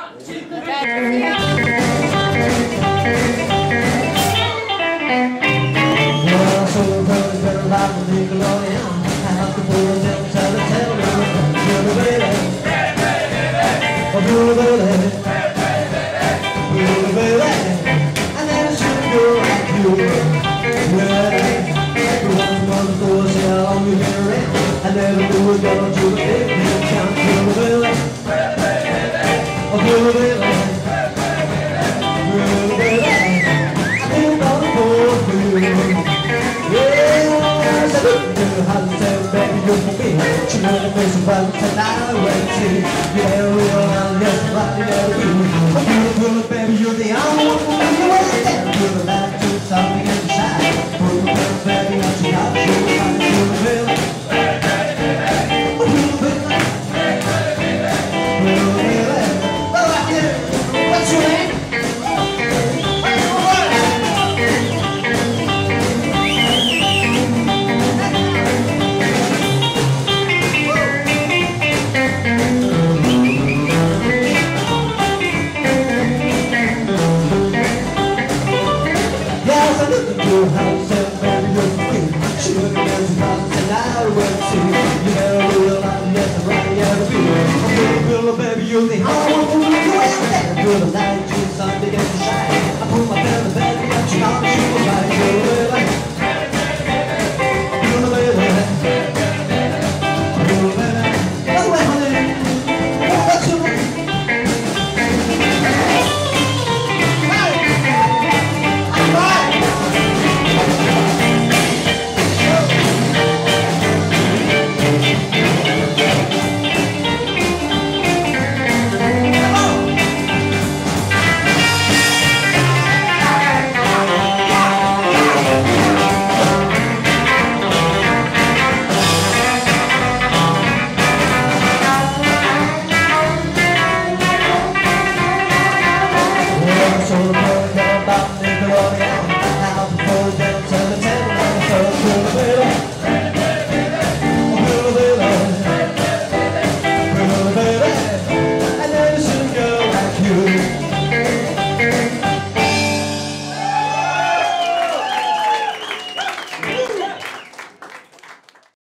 I never knew we were going to the big town. Rockabilly, rockabilly, rockabilly. I think on the poor blue. Yes, I looked at her and said, baby, you're for me. She wanted me some fun tonight. I went to see. Yeah, real and yes, right, you never do. Rockabilly, baby, you're the only one for me. You want to stand to the back to something inside. Rockabilly, baby, what you got? You're rockabilly. Baby, you're the only one who you ain't there. You're the light, you're the sun, begins to shine. I put my pen in the bed, got you on, she was right. You're the baby, you're the baby, you're the baby. By the way, honey, what's your name? So the boy got about me,